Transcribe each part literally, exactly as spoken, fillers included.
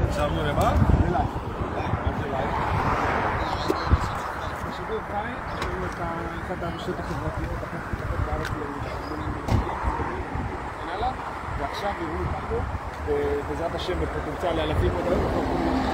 נשארנו למה? ללייב. מה זה לייב? בשידור חי, ראינו את אחת הרשתות החברתיות, אחת החברתיות בארץ לארגונים הלאה, ועכשיו יראו אותנו, בעזרת השם בפוטנציאל לאלפים עוד היום, אנחנו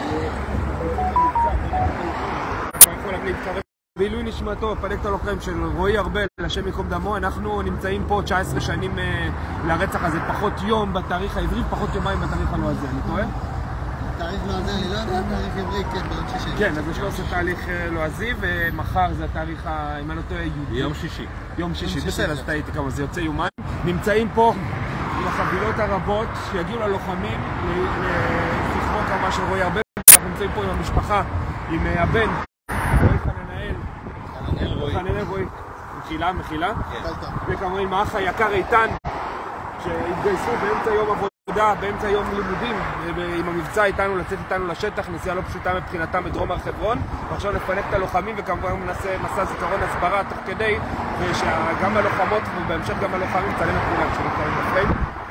יכולים להתקרב. בעילוי נשמתו, פלגת הלוחם של רועי ארבל, השם יקום דמו, אנחנו נמצאים פה תשע עשרה שנים לרצח הזה, פחות יום בתאריך העברי, פחות יומיים בתאריך הלועזי, אני טועה? תאריך לועזי, אני לא יודע, תאריך עברי, כן, ביום שישי. כן, אז יש לו עושה תהליך לועזי, ומחר זה התאריך, אם אני לא טועה, יום שישי. יום שישי, בסדר, אז טעיתי כמה, זה יוצא יומיים. נמצאים פה עם החבילות הרבות שיגיעו ללוחמים לזכרו כמה של רועי ארבל. אנחנו נמצאים פה עם המשפחה, עם הבן, רועי חננאל. חננאל רועי. מחילה, מחילה. וכמובן עם האח היקר איתן, שהתגייסו באמצע יום עבודה, באמצע יום לימודים, עם המבצע איתנו, לצאת איתנו לשטח, נסיעה לא פשוטה מבחינתם בדרום הר חברון, ועכשיו נפנק את הלוחמים וכמובן נעשה מסע זיכרון הסברה תוך כדי, ושגם הלוחמות ובהמשך גם הלוחמים צלם את כולם שנקראים בפריים.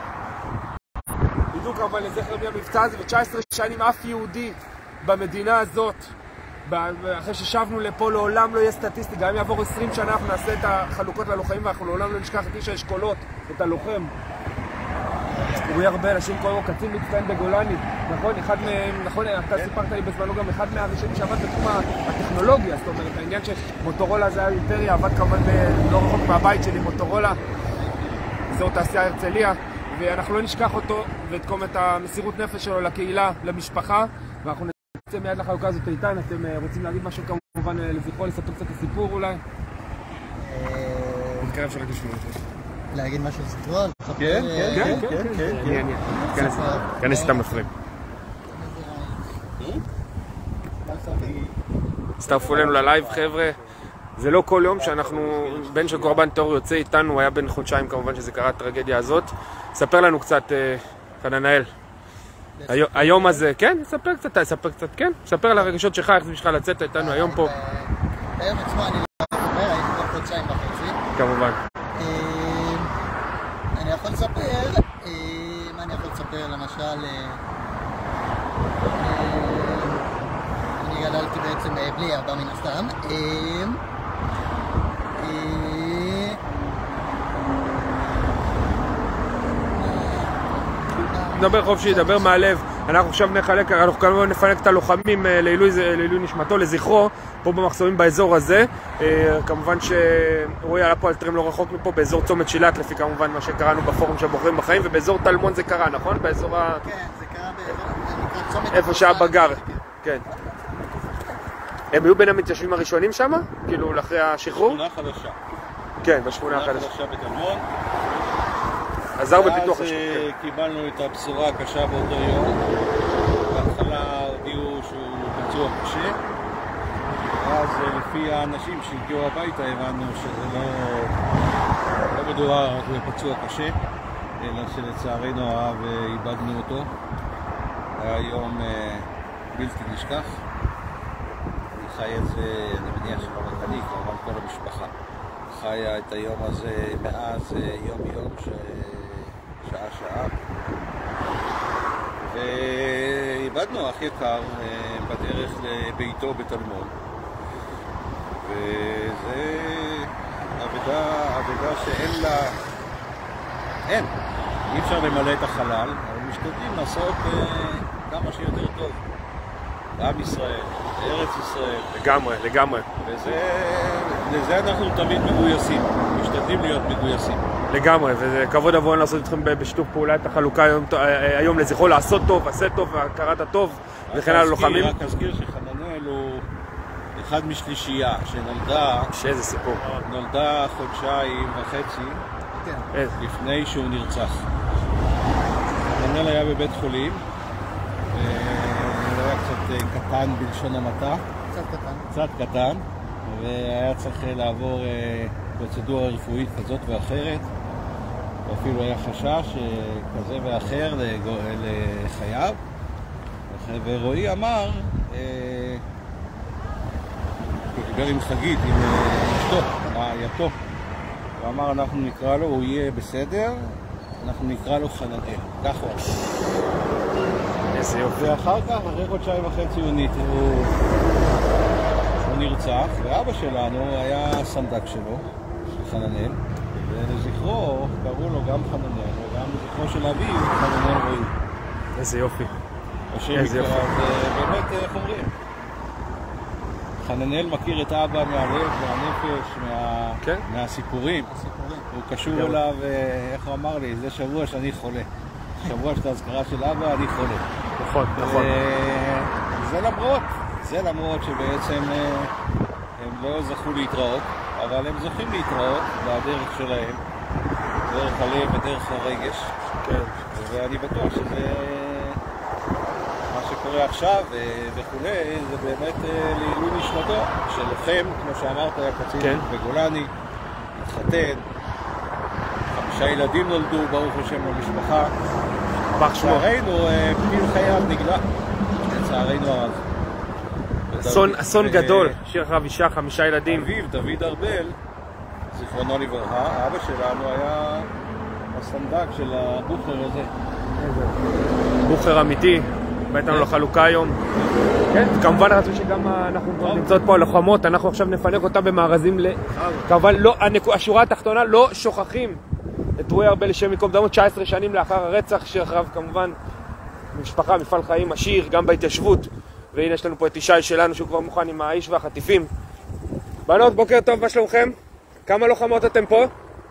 בדיוק כמובן לזכר מהמבצע הזה, ו-תשע עשרה שנים אף יהודי במדינה הזאת, אחרי ששבנו לפה לעולם לא יהיה סטטיסטי, גם אם יעבור עשרים שנה אנחנו נעשה את החלוקות ללוחמים ואנחנו לעולם לא נשכח את איש האשכולות, את הלוחם. רועי ארבל, השם קוראים לו קצין מצטיין בגולני, נכון? אחד מהם, נכון, אתה סיפרת לי בזמנו גם אחד מהראשונים שעבד בתחום הטכנולוגיה, זאת אומרת, העניין שמוטורולה זה היה אימפריה, עבד כמובן לא רחוק מהבית שלי, מוטורולה, אזור תעשייה הרצליה, ואנחנו לא נשכח אותו ואת כל את המסירות נפש שלו לקהילה, למשפחה, ואנחנו נצא מיד לחלוקה הזאת איתן. אתם רוצים להגיד משהו כמובן לזכרו, לספר קצת הסיפור אולי? נתקרב שרק לשמוע אותו. להגיד משהו לזכרו? כן, כן, כן, כן, כן. כנס סתם מפרים. הצטרפו אלינו ללייב חבר'ה. זה לא כל יום שאנחנו, בן של קורבן טרור יוצא איתנו, הוא היה בן חודשיים כמובן שזה קרה הטרגדיה הזאת. ספר לנו קצת, חננאל. היום הזה, כן? ספר קצת, ספר קצת, כן? ספר על הרגשות שלך, איך זה בשביל לצאת איתנו היום פה. היום עצמו אני לא חבר, הייתי כבר חודשיים וחצי. כמובן. אני יכול לספר, מה אני יכול לספר? למשל, אני גדלתי בעצם בלי אבא מן הסתם. נדבר חופשי, נדבר מהלב. אנחנו עכשיו נחלק, אנחנו כמובן נפנק את הלוחמים לעילוי נשמתו, לזכרו, פה במחסומים באזור הזה. כמובן שרועי עלה פה על טרם לא רחוק מפה, באזור צומת שילת, לפי כמובן מה שקראנו בפורום של בוחרים בחיים, ובאזור טלמון זה קרה, נכון? באזור ה... כן, זה קרה באזור... איפה שהיה בגר, כן. הם היו בין המתיישבים הראשונים שם? כאילו, לאחרי השחרור? בשכונה חדשה. כן, בשכונה החדשה. בשכונה חדשה בטלמון. עזר בפיתוח השכונה. ואז קיבלנו את הבשורה הקשה באותו יום. בהתחלה הודיעו שהוא פצוע קשה. ואז לפי האנשים שהגיעו הביתה הבנו שזה לא, לא מדובר רק בפצוע קשה, אלא שלצערנו הרב איבדנו אותו. היה יום בלתי נשכח. אני חי את זה, אני מניח שלא רק אני, כמובן כל המשפחה. חיה את היום הזה מאז יום יום, ש... שעה שעה. ואיבדנו אח יקר בדרך לביתו בתלמון. וזה עבודה, עבודה שאין לה... אין. אי אפשר למלא את החלל, אבל משתדלים לעשות כמה שיותר טוב. עם ישראל, ארץ ישראל. לגמרי, לגמרי. וזה, לזה אנחנו תמיד מגויסים, משתדלים להיות מגויסים. לגמרי, וזה כבוד עבורנו לעשות איתכם בשיתוף פעולה את החלוקה היום, היום לזכרו לעשות טוב, עשה טוב, והכרת הטוב, וכן על הלוחמים. רק אזכיר שחננאל הוא אחד משלישייה שנולדה... שאיזה סיפור. נולדה חודשיים וחצי כן. לפני שהוא נרצח. חננאל היה בבית חולים. הוא היה קצת קטן בלשון המעטה. קצת קטן. קצת קטן, והיה צריך לעבור פרוצדורה רפואית כזאת ואחרת, ואפילו היה חשש כזה ואחר לחייו. ורועי אמר, הוא דיבר עם חגית, עם אשתו, רעייתו. הוא אמר, אנחנו נקרא לו, הוא יהיה בסדר, אנחנו נקרא לו חננאל. כך הוא אמר. איזה יופי. ואחר כך, אחרי חודשיים וחצי הוא הוא נרצח, ואבא שלנו היה סנדק שלו, חננאל, ולזכרו קראו לו גם חננאל, וגם לזכרו של אביו, חננאל רועי. איזה יופי. איזה יופי. באמת, איך אומרים? חננאל מכיר את אבא מהלב, מהנפש, מה... כן? מהסיפורים. הסיפורים. הוא קשור אליו, איך הוא אמר לי, זה שבוע שאני חולה. שבוע של ההזכרה של אבא, אני חולה. נכון, נכון. זה למרות, זה למרות שבעצם הם לא זכו להתראות, אבל הם זוכים להתראות בדרך שלהם, דרך הלב ודרך הרגש. כן. ואני בטוח שזה... מה שקורה עכשיו וכולי, זה באמת לעילוי נשמתו של לוחם, כמו שאמרת, היה קצין כן. בגולני, התחתן, חמישה ילדים נולדו, ברוך השם למשפחה. לצערנו, פתיל חייו נגלה, לצערנו הרב. אסון, אסון גדול, שיר אחריו אישה, חמישה ילדים. אביו, דוד ארבל, זיכרונו לברכה, אבא שלנו היה הסנדק של הבוכר הזה. בוכר אמיתי. הייתה לנו לחלוקה היום. כן, כמובן רצו שגם אנחנו נמצאות פה הלוחמות, אנחנו עכשיו נפנק אותה במארזים ל... כמובן, השורה התחתונה, לא שוכחים את רועי ארבל לשם מקום דמו, תשע עשרה שנים לאחר הרצח, שאחריו כמובן משפחה, מפעל חיים עשיר, גם בהתיישבות. והנה יש לנו פה את ישי שלנו שהוא כבר מוכן עם האיש והחטיפים. בנות, בוקר טוב, מה שלומכם? כמה לוחמות אתם פה?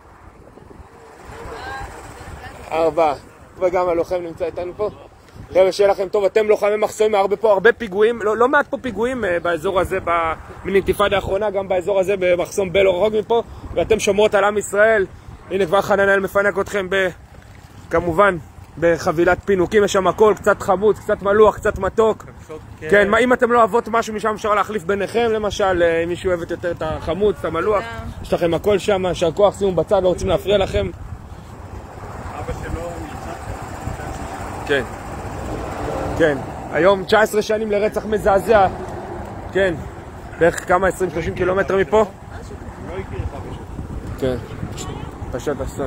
ארבע. וגם הלוחם נמצא איתנו פה. חבר'ה, שיהיה לכם טוב, אתם לוחמי מחסומים, הרבה פה, הרבה פיגועים, לא, לא מעט פה פיגועים באזור הזה, במיניטיפאדה האחרונה, גם באזור הזה, במחסום בל או רחוק מפה, ואתם שומרות על עם ישראל. הנה כבר חננאל מפנק אתכם ב... כמובן, בחבילת פינוקים, יש שם הכל, קצת חמוץ, קצת מלוח, קצת מתוק. כן, כן מה, אם אתם לא אוהבות משהו משם, אפשר להחליף ביניכם, למשל, אם מישהו אוהבת יותר את החמוץ, את המלוח, יש לכם הכל שם, יישר כוח, שימו בצד, לא רוצים להפריע לכם. אבא שלו נרצח. כן. כן, היום תשע עשרה שנים לרצח מזעזע. כן, בערך כמה עשרים שלושים קילומטר מפה? לא הכיר לך פשוט. כן, פשוט אסון.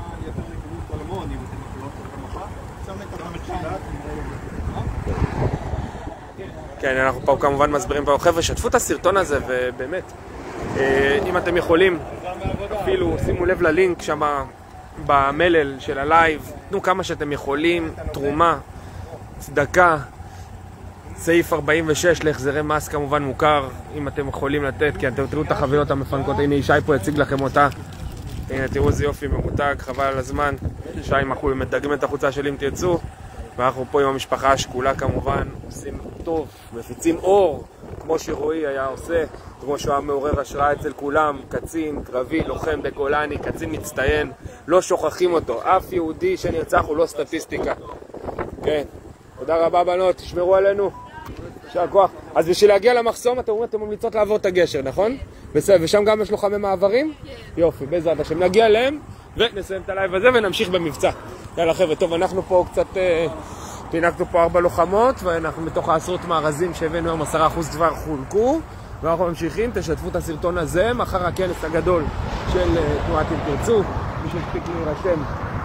כן, אנחנו פה כמובן מסבירים פה, חבר'ה, שתפו את הסרטון הזה, ובאמת, אם אתם יכולים, אפילו שימו לב ללינק שם במלל של הלייב, תנו כמה שאתם יכולים, תרומה, צדקה, סעיף ארבעים ושש להחזרי מס כמובן מוכר, אם אתם יכולים לתת, כי אתם תראו את החבילות המפנקות. הנה ישי פה יציג לכם אותה, הנה תראו איזה יופי ממותג, חבל על הזמן. ישי אנחנו מדגמים את החוצה שלי אם תרצו, ואנחנו פה עם המשפחה השכולה כמובן, עושים טוב, מפיצים אור, כמו שרועי היה עושה, כמו שהוא היה מעורר השראה אצל כולם, קצין, קרבי, לוחם בגולני, קצין מצטיין, לא שוכחים אותו, אף יהודי שנרצח הוא לא סטטיסטיקה. כן, תודה רבה בנות, תשמרו עלינו, יישר כוח. אז בשביל להגיע למחסום אתם אומרים, אתם ממליצות לעבור את הגשר, נכון? בסדר, ושם גם יש לוחמי מעברים? יופי, בעזרת השם, נגיע אליהם ונסיים את הלייב הזה ונמשיך במבצע. יאללה חבר'ה, טוב, אנחנו פה קצת, פינקנו פה ארבע לוחמות, ואנחנו מתוך העשרות מארזים שהבאנו היום עשרה אחוז כבר חולקו, ואנחנו ממשיכים, תשתפו את הסרטון הזה, מחר הכנס הגדול של תנועת אם תרצו, מי שהספיק להירשם,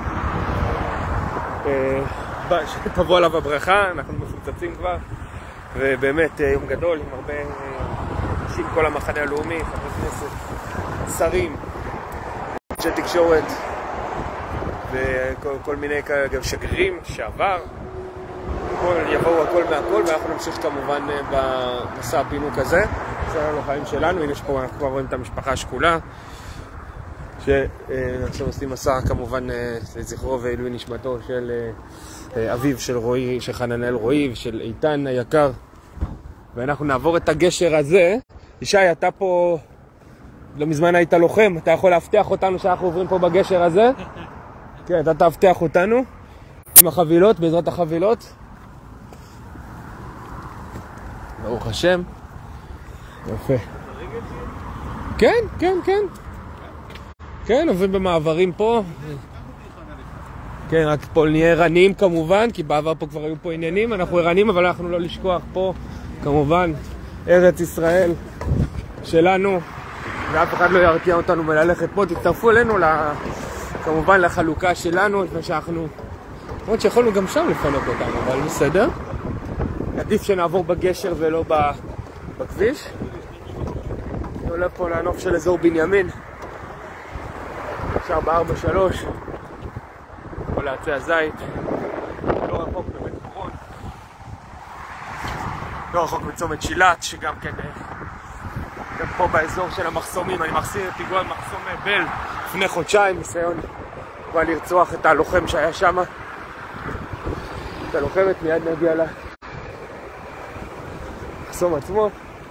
שתבוא עליו הברכה, אנחנו מפוצצים כבר, ובאמת יום גדול עם הרבה אנשים, כל המחנה הלאומי, חברי כנסת, שרים, אנשי תקשורת, וכל כל מיני גם שגרירים שעבר, יבואו הכל מהכל, ואנחנו נמשיך כמובן במסע הפינוק הזה. זה הלוחמים שלנו, הנה שפה אנחנו כבר רואים את המשפחה השכולה, שעכשיו עושים מסע כמובן לזכרו ועילוי נשמתו של אביו של רועי, של חננאל רועי ושל איתן היקר. ואנחנו נעבור את הגשר הזה. ישי, אתה פה לא מזמן היית לוחם, אתה יכול להבטיח אותנו שאנחנו עוברים פה בגשר הזה? כן, אתה תבטיח אותנו עם החבילות, בעזרת החבילות. ברוך השם. יפה. כן, כן, כן. כן, עוברים במעברים פה. כן, רק פה נהיה ערניים כמובן, כי בעבר פה כבר היו פה עניינים, אנחנו ערניים, אבל אנחנו לא לשכוח פה, כמובן, ארץ ישראל שלנו, ואף אחד לא ירתיע אותנו מללכת פה. תצטרפו אלינו, כמובן, לחלוקה שלנו, לפני שאנחנו למרות שיכולנו גם שם לפנות אותם, אבל בסדר. עדיף שנעבור בגשר ולא בכביש. אני עולה פה לנוף של אזור בנימין. עכשיו ב-ארבע שלוש. פה לעצי הזית. לא רחוק בבית חורון. לא רחוק בצומת שילת, שגם כן... גם פה באזור של המחסומים. אני מחסיר פיגוע מחסום בל לפני חודשיים. ניסיון כבר לרצוח את הלוחם שהיה שם. את הלוחמת, מיד נגיע למחסום עצמו.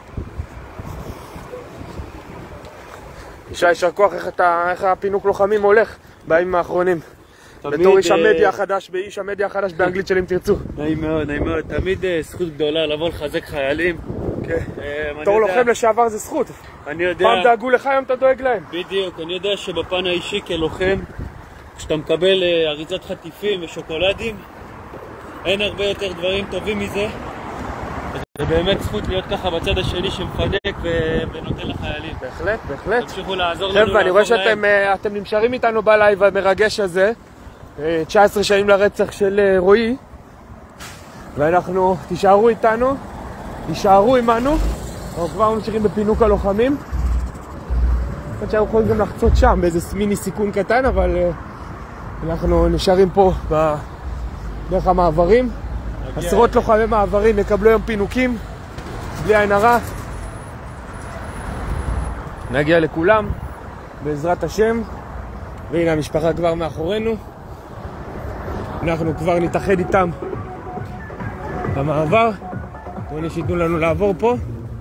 ישי, ישר כוח, איך, אתה, איך הפינוק לוחמים הולך בימים האחרונים? בתור איש המדיה החדש, באיש המדיה החדש באנגלית של אם תרצו. נעים מאוד, נעים מאוד. תמיד זכות גדולה לבוא לחזק חיילים. כן. בתור לוחם לשעבר זה זכות. אני יודע... פעם דאגו לך, היום אתה דואג להם. בדיוק. אני יודע שבפן האישי כלוחם, כשאתה מקבל אריזת חטיפים ושוקולדים, אין הרבה יותר דברים טובים מזה. זה באמת זכות להיות ככה בצד השני שמפנק ונותן לחיילים. בהחלט, בהחלט. תמשיכו לעזור לנו. חבר'ה, אני רואה שאתם נמשרים איתנו בלייב המרגש הזה. תשע עשרה שנים לרצח של רועי. ואנחנו, תישארו איתנו, תישארו עמנו. אנחנו כבר ממשיכים בפינוק הלוחמים. אני חושב שאנחנו יכולים גם לחצות שם באיזה מיני סיכון קטן, אבל אנחנו נשארים פה דרך המעברים. עשרות לוחמי מעברים יקבלו היום פינוקים בלי עין הרע. נגיע לכולם בעזרת השם. והנה המשפחה כבר מאחורינו. אנחנו כבר נתאחד איתם במעבר. בואו שיתנו לנו לעבור פה.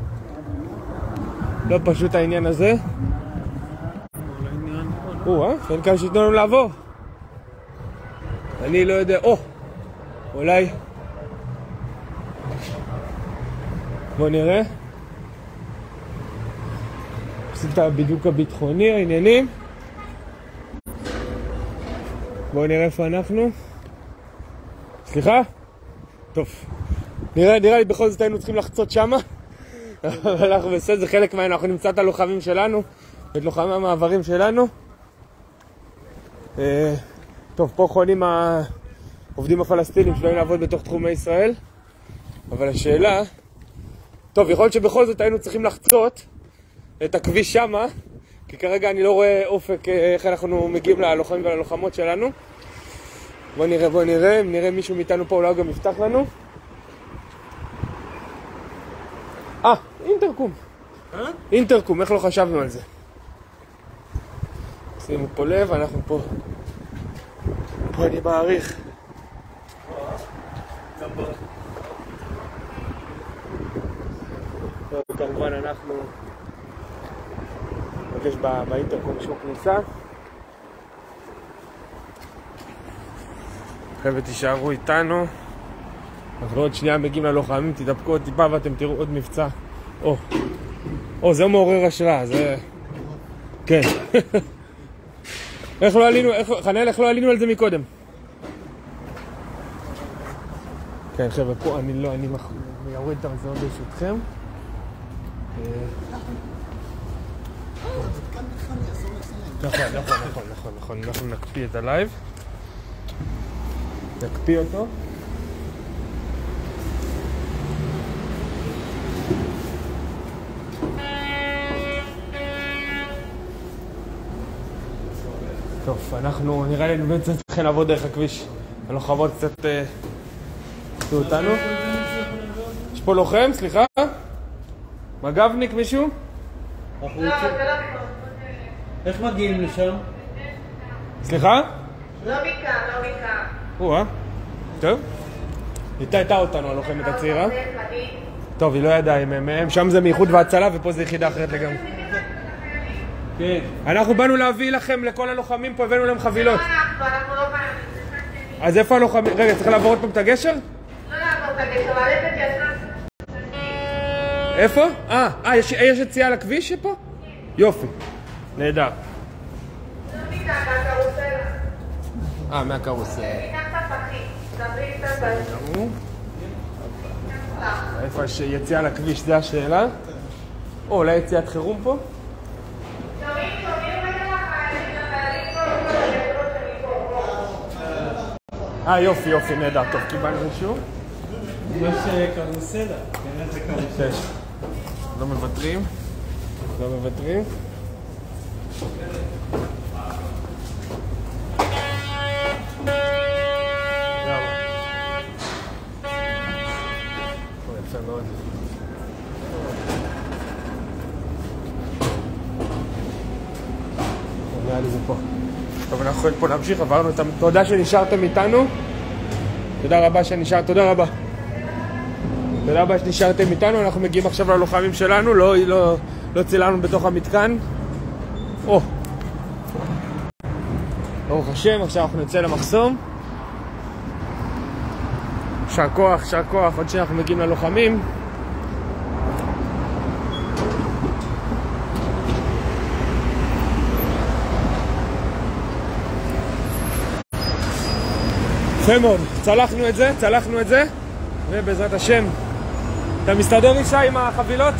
לא פשוט העניין הזה. או, אה? אין כאן שיתנו לנו לעבור. אני לא יודע. או! אולי... בואו נראה. עושים את הבידוק הביטחוני, העניינים. בואו נראה איפה אנחנו. סליחה? טוב. נראה, נראה לי בכל זאת היינו צריכים לחצות שמה. אבל אנחנו בסדר, זה חלק מהנו. אנחנו נמצא את הלוחמים שלנו, את לוחמי המעברים שלנו. טוב, פה חונים העובדים הפלסטינים שלא לעבוד בתוך תחומי ישראל. אבל השאלה... טוב, יכול להיות שבכל זאת היינו צריכים לחצות את הכביש שמה, כי כרגע אני לא רואה אופק איך אנחנו מגיעים ללוחמים וללוחמות שלנו. בוא נראה, בוא נראה, אם נראה מישהו מאיתנו פה אולי גם יפתח לנו. אה, אינטרקום. אה? אינטרקום, איך לא חשבנו על זה? שימו פה לב, אנחנו פה. פה אני מעריך. כמובן אנחנו נפגש באינטרקום שוק כניסה. חבר'ה, תישארו איתנו. אנחנו עוד שנייה מגיעים ללוחמים, תדפקו עוד טיפה ואתם תראו עוד מבצע. או, או, זה מעורר השראה, זה... כן. איך לא עלינו, איך, חנאל, איך לא עלינו על זה מקודם? כן, חבר'ה, פה אני לא, אני יורד את המזון ברשותכם. נכון, נכון, נכון, נכון, נכון, אנחנו נקפיא את הלייב. נקפיא אותו. טוב, אנחנו נראה לי בעצם צריכים לעבוד דרך הכביש. הלוחמות קצת תראו אותנו. יש פה לוחם, סליחה? מג"בניק מישהו? איך מגיעים לשם? סליחה? לא ביקר, לא ביקר. או-אה. טוב. איתה איתה אותנו הלוחמת הצעירה. טוב, היא לא ידעה אם הם... שם זה מאיחוד והצלה ופה זה יחידה אחרת לגמרי. כן. אנחנו באנו להביא לכם, לכל הלוחמים פה, הבאנו להם חבילות. לא אנחנו, אנחנו לא באנו. אז איפה הלוחמים? רגע, צריך לעבור עוד פעם את הגשר? לא לעבור את הגשר, אבל איפה יצא? איפה? אה, אה, יש, יש יציאה לכביש פה? יופי. נהדר. לא ביקר, מהקרוסלה. אה, מהקרוסלה. ביקר את הפחים. דברי קצת בנו. איפה יש יציאה לכביש, זה השאלה. או, אולי יציאת חירום פה? שומעים, שומעים, רגע לחיילים, לחיילים פה, לגדרות שלי פה. אה, יופי, יופי, נהדר. טוב, קיבלנו אישור. יש קרוסלה, כן, איזה קרוסלה. לא מוותרים. לא מוותרים. יפה מאוד. נראה לי זה פה. טוב, אנחנו יכולים פה להמשיך, עברנו את... תודה שנשארתם איתנו. תודה רבה שנשארתם, תודה רבה. תודה רבה שנשארתם איתנו, אנחנו מגיעים עכשיו ללוחמים שלנו, לא, לא, לא צילנו בתוך המתקן. או. ברוך השם, עכשיו אנחנו נצא למחסום. שר כוח, שר כוח, עוד שאנחנו מגיעים ללוחמים. יפה מאוד, צלחנו את זה, צלחנו את זה, ובעזרת השם, אתה מסתדר אישה עם החבילות?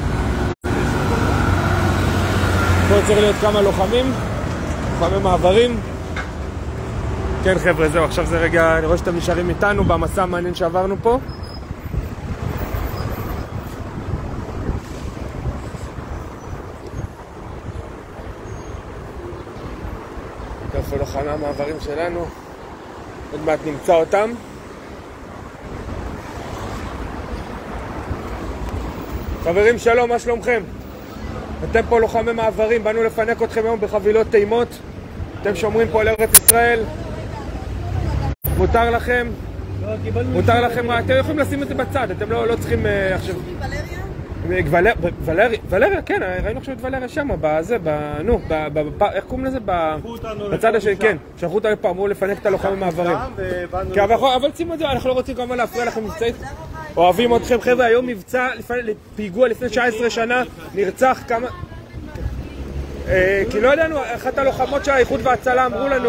פה צריך להיות כמה לוחמים, לוחמי מעברים. כן חבר'ה, זהו, עכשיו זה רגע, אני רואה שאתם נשארים איתנו במסע המעניין שעברנו פה. איפה לוחמי המעברים שלנו? עוד מעט נמצא אותם. חברים שלום, מה שלומכם? אתם פה לוחמי מעברים, באנו לפנק אתכם היום בחבילות טעימות. אתם שומרים פה על ארץ ישראל. מותר לכם, מותר לכם, אתם יכולים לשים את זה בצד, אתם לא צריכים עכשיו... ולריה? ולריה, כן, ראינו עכשיו את ולריה שם, בזה, נו, איך קוראים לזה? בצד השני, כן, שלחו אותה לפה, אמרו לפנק את הלוחמים מעברים. אבל שימו את זה, אנחנו לא רוצים כמובן להפריע לכם מבצעית. אוהבים אתכם חבר'ה, היום מבצע, פיגוע לפני תשע עשרה שנה, נרצח כמה... כי לא ידענו, אחת הלוחמות של האיחוד וההצלה אמרו לנו...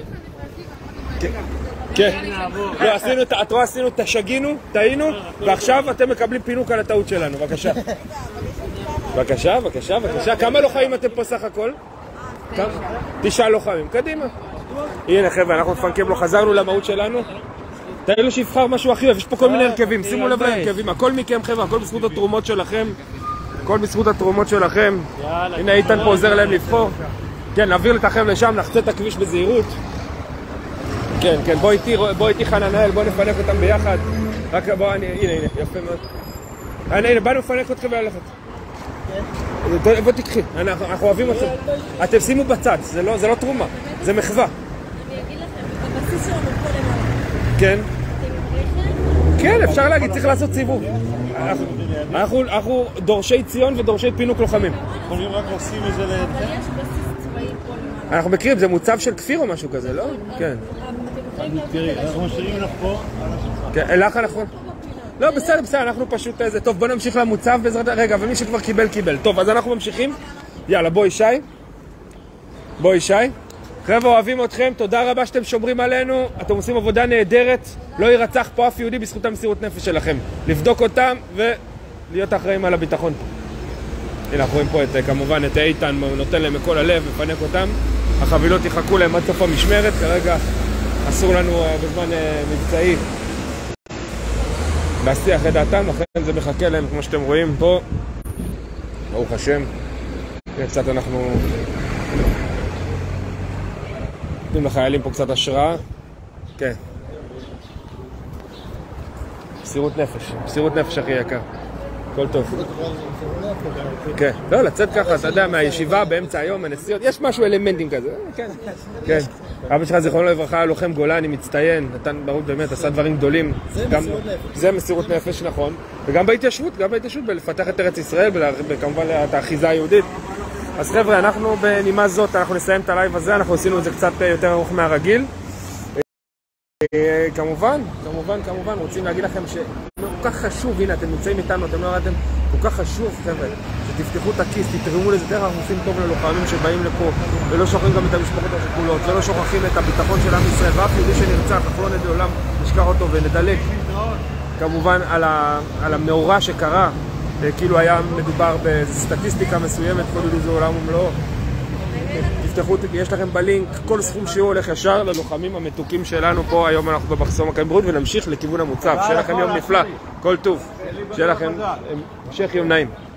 כן, לא, עשינו, את רואה, עשינו, תשגינו, טעינו, ועכשיו אתם מקבלים פינוק על הטעות שלנו, בבקשה. בבקשה, בבקשה, בבקשה. כמה לוחמים אתם פה סך הכל? תשעה לוחמים, קדימה. הנה חבר'ה, אנחנו מפנקים לו, חזרנו למהות שלנו. תראי לו שיבחר משהו הכי אוהב, יש פה כל מיני הרכבים, שימו לב להרכבים, הכל מכם חבר'ה, הכל בזכות התרומות שלכם. הכל בזכות התרומות שלכם. הנה איתן פה עוזר להם לבחור. כן, נעביר לתכם לשם, נחצה את הכביש בזהירות. כן, כן, בוא איתי, בוא איתי חננאל, בוא נפנק אותם ביחד. רק בוא, הנה, הנה, יפה מאוד. הנה, הנה, באנו לפנק אותך וללכת. בוא תקחי, אנחנו אוהבים אתכם. אתם שימו בצד, זה לא תרומה, זה מחווה. אני אגיד לכם, בבסיס שלנו פה למעלה. כן. אתם כן, אפשר להגיד, צריך לעשות סיבוב. אנחנו דורשי ציון ודורשי פינוק לוחמים. יכולים רק לשים את זה לידכם? אבל יש בסיס צבאי פה למעלה. אנחנו מכירים, זה מוצב של כפיר או משהו כזה, לא? כן. תראי, אנחנו משאירים לך פה על השולחן. כן, לך נכון? לא, בסדר, בסדר, אנחנו פשוט איזה... טוב, בוא נמשיך למוצב בעזרת... רגע, ומי שכבר קיבל, קיבל. טוב, אז אנחנו ממשיכים. יאללה, בואי שי. בואי שי. חבר'ה, אוהבים אתכם, תודה רבה שאתם שומרים עלינו. אתם עושים עבודה נהדרת. לא יירצח פה אף יהודי בזכות המסירות נפש שלכם. לבדוק אותם ולהיות אחראים על הביטחון פה. הנה, אנחנו רואים פה את, כמובן, את איתן, נותן להם מכל הלב, מפנק אותם. החבילות יחכו להם עד סוף המשמרת, כרגע אסור לנו בזמן מבצעי להסיח את דעתם, לכן זה מחכה להם, כמו שאתם רואים פה. ברוך השם. קצת אנחנו נותנים לחיילים פה קצת השראה. כן. מסירות נפש, מסירות נפש הכי יקר. הכל טוב. כן, לא, לצאת ככה, אתה יודע, מהישיבה באמצע היום, הנסיעות, יש משהו אלמנטים כזה, כן, כן. אבא שלך זיכרונו לברכה, לוחם גולני, מצטיין, נתן ברוך באמת, עשה דברים גדולים. זה מסירות נפש. זה מסירות נפש, נכון. וגם בהתיישבות, גם בהתיישבות, בלפתח את ארץ ישראל, וכמובן את האחיזה היהודית. אז חבר'ה, אנחנו בנימה זאת, אנחנו נסיים את הלייב הזה, אנחנו עשינו את זה קצת יותר ארוך מהרגיל. כמובן, כמובן, כמובן, רוצים להגיד לכם שכל כך חשוב, הנה, אתם נמצאים איתנו, אתם לא ראיתם, כל כך חשוב, חבר'ה, שתפתחו את הכיס, תתרמו לזה, דרך אנחנו עושים טוב ללוחמים שבאים לפה, ולא שוכחים גם את המשפחות השכולות, ולא שוכחים את הביטחון של עם ישראל, ואף יהודי שנרצח, אנחנו לא נדע לעולם, נשכח אותו ונדלק, כמובן, על, ה, על המאורע שקרה, כאילו היה מדובר בסטטיסטיקה מסוימת, כל יהודי זה עולם ומלואו. תפתחו, יש לכם בלינק, כל סכום שהוא הולך ישר ללוחמים המתוקים שלנו פה. היום אנחנו במחסום הקיים בריאות ונמשיך לכיוון המוצב. שיהיה לכם יום נפלא, כל טוב, שיהיה לכם המשך יום נעים.